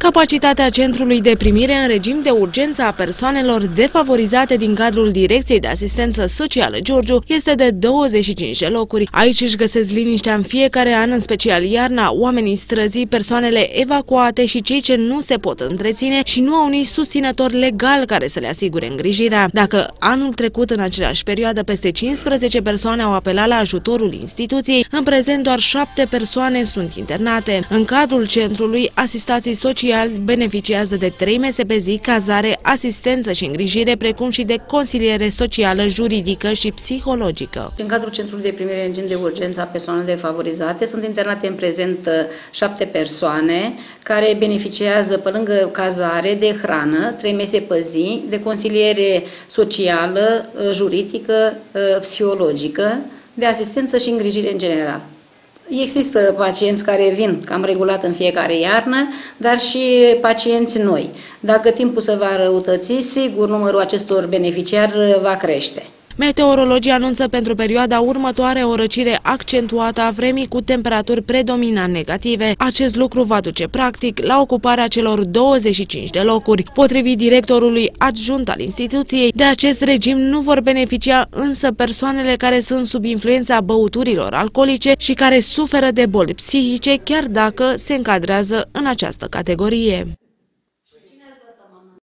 Capacitatea centrului de primire în regim de urgență a persoanelor defavorizate din cadrul Direcției de Asistență Socială Giurgiu este de 25 de locuri. Aici își găsesc liniștea în fiecare an, în special iarna, oamenii străzii, persoanele evacuate și cei ce nu se pot întreține și nu au nici susținător legal care să le asigure îngrijirea. Dacă anul trecut în aceeași perioadă peste 15 persoane au apelat la ajutorul instituției, în prezent doar 7 persoane sunt internate. În cadrul centrului, asistații sociali beneficiază de 3 mese pe zi, cazare, asistență și îngrijire, precum și de consiliere socială, juridică și psihologică. În cadrul Centrului de Primire în regim de urgență a persoanelor defavorizate sunt internate în prezent 7 persoane care beneficiază, pe lângă cazare, de hrană, 3 mese pe zi, de consiliere socială, juridică, psihologică, de asistență și îngrijire în general. Există pacienți care vin cam regulat în fiecare iarnă, dar și pacienți noi. Dacă timpul se va răutăți, sigur numărul acestor beneficiari va crește. Meteorologii anunță pentru perioada următoare o răcire accentuată a vremii cu temperaturi predominant negative. Acest lucru va duce practic la ocuparea celor 25 de locuri. Potrivit directorului adjunct al instituției, de acest regim nu vor beneficia însă persoanele care sunt sub influența băuturilor alcoolice și care suferă de boli psihice, chiar dacă se încadrează în această categorie.